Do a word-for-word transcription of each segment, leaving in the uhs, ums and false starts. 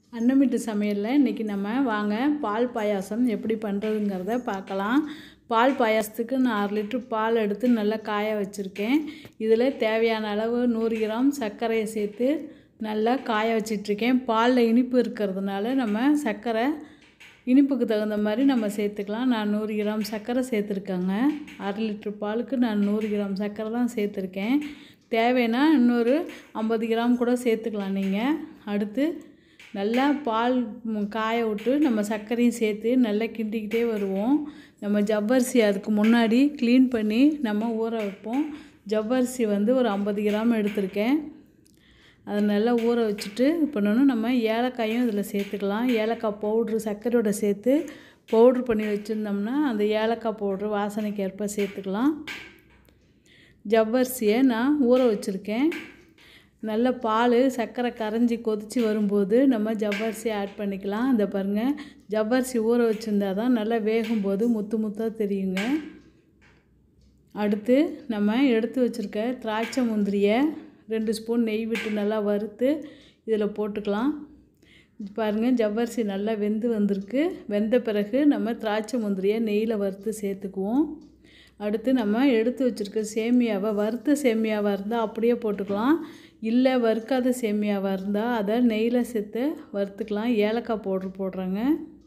அன்னமிட்டு சமையலில் இன்றைக்கி நம்ம வாங்க பால் பாயாசம் எப்படி பண்ணுறதுங்கிறத பார்க்கலாம். பால் பாயாசத்துக்கு நான் அரை லிட்ரு பால் எடுத்து நல்லா காய வச்சுருக்கேன். இதில் தேவையான அளவு நூறு கிராம் சர்க்கரையை சேர்த்து நல்லா காய வச்சிட்ருக்கேன். பாலில் இனிப்பு இருக்கிறதுனால நம்ம சர்க்கரை இனிப்புக்கு தகுந்த மாதிரி நம்ம சேர்த்துக்கலாம். நான் நூறு கிராம் சர்க்கரை சேர்த்துருக்கேங்க. அரை லிட்ரு பாலுக்கு நான் நூறு கிராம் சர்க்கரை தான் சேர்த்துருக்கேன். தேவைன்னா இன்னொரு ஐம்பது கிராம் கூட சேர்த்துக்கலாம் நீங்கள். அடுத்து நல்லா பால் காய விட்டு நம்ம சர்க்கரையும் சேர்த்து நல்லா கிண்டிக்கிட்டே வருவோம். நம்ம ஜவ்வரிசி அதுக்கு முன்னாடி க்ளீன் பண்ணி நம்ம ஊற வைப்போம். ஜவ்வரிசி வந்து ஒரு ஐம்பது கிராம் எடுத்திருக்கேன். அதை நல்லா ஊற வச்சுட்டு பண்ணணும். நம்ம ஏலக்காயும் இதில் சேர்த்துக்கலாம். ஏலக்காய் பவுட்ரு சர்க்கரையோட சேர்த்து பவுட்ரு பண்ணி வச்சுருந்தோம்னா அந்த ஏலக்காய் பவுட்ரு வாசனைக்கு ஏற்ப சேர்த்துக்கலாம். ஜவ்வரிசியை நான் ஊற வச்சுருக்கேன். நல்ல பால் சர்க்கரை கரைஞ்சி கொதித்து வரும்போது நம்ம ஜவ்வரிசி ஆட் பண்ணிக்கலாம். இந்த பாருங்கள், ஜவ்வரிசி ஊற வச்சுருந்தா தான் நல்லா வேகும்போது முத்து முத்தாக தெரியுங்க. அடுத்து நம்ம எடுத்து வச்சுருக்க திராட்சை முந்திரியை ரெண்டு ஸ்பூன் நெய் விட்டு நல்லா வறுத்து இதில் போட்டுக்கலாம். பாருங்கள், ஜவ்வரிசி நல்லா வெந்து வந்திருக்கு. வெந்த பிறகு நம்ம திராட்சை முந்திரியை நெய்யில் வறுத்து சேர்த்துக்குவோம். அடுத்து நம்ம எடுத்து வச்சுருக்க சேமியாவை வறுத்த சேமியாவாக இருந்தால் அப்படியே போட்டுக்கலாம். இல்லை வறுக்காத சேமியாவாக இருந்தால் அதை நெய்யில் சேர்த்து வறுத்துக்கலாம். ஏலக்காய் பவுட்ரு போடுறாங்க.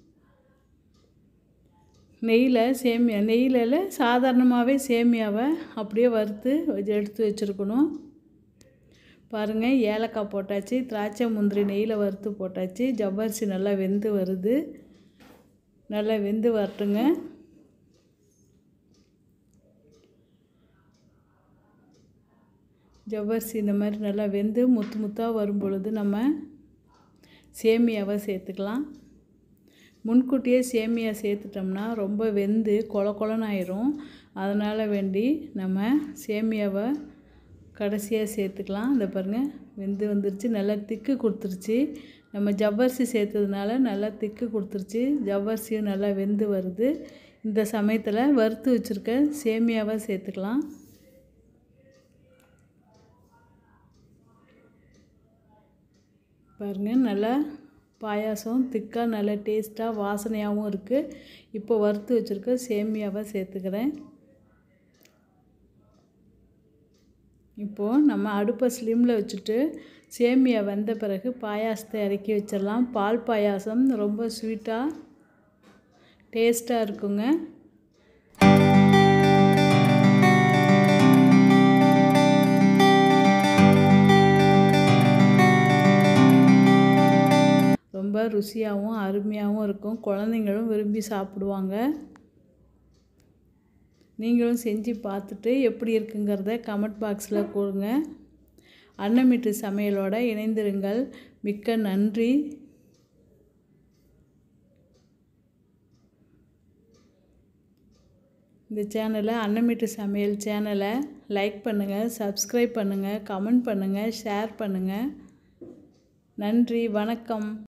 நெய்யில் சேமியா நெய்யில் சாதாரணமாகவே சேமியாவை அப்படியே வறுத்து எடுத்து வச்சுருக்கணும். பாருங்கள், ஏலக்காய் போட்டாச்சு, திராட்சை முந்திரி நெய்யில் வறுத்து போட்டாச்சு. ஜவ்வரிசி நல்லா வெந்து வருது. நல்லா வெந்து வரட்டுங்க. ஜவ்வரிசி இந்த மாதிரி நல்லா வெந்து முத்து முத்தாக வரும் பொழுது நம்ம சேமியாவை சேர்த்துக்கலாம். முன்கூட்டியே சேமியா சேர்த்துட்டோம்னா ரொம்ப வெந்து கொல கொலன்னு ஆயிரும். அதனால் வேண்டி நம்ம சேமியாவை கடைசியாக சேர்த்துக்கலாம். இந்த பாருங்கள், வெந்து வந்துருச்சு, நல்லா திக்கு கொடுத்துருச்சு. நம்ம ஜவ்வரிசி சேர்த்ததுனால நல்லா திக்கு கொடுத்துருச்சு. ஜவ்வரிசியும் நல்லா வெந்து வருது. இந்த சமயத்தில் வறுத்து வச்சுருக்க சேமியாவை சேர்த்துக்கலாம். பாருங்கள், நல்லா பாயாசம் திக்காக நல்லா டேஸ்ட்டாக வாசனையாகவும் இருக்குது. இப்போ வறுத்து வச்சுருக்க சேமியாவை சேர்த்துக்கிறேன். இப்போது நம்ம அடுப்பை ஸ்லிம்மில் வச்சுட்டு சேமியா வெந்த பிறகு பாயாசத்தை இறக்கி வச்சிடலாம். பால் பாயாசம் ரொம்ப ஸ்வீட்டாக டேஸ்ட்டாக இருக்குங்க. ரொம்ப ருசியாகவும் அருமையாகவும் இருக்கும். குழந்தைங்களும் விரும்பி சாப்பிடுவாங்க. நீங்களும் செஞ்சு பார்த்துட்டு எப்படி இருக்குங்கிறத கமெண்ட் பாக்ஸில் கொடுங்க. அன்னமிட்டு சமையலோடு இணைந்திருங்கள். மிக்க நன்றி. இந்த சேனலை அன்னமிட்டு சமையல் சேனலை லைக் பண்ணுங்கள், சப்ஸ்கிரைப் பண்ணுங்கள், கமெண்ட் பண்ணுங்கள், ஷேர் பண்ணுங்கள். நன்றி, வணக்கம்.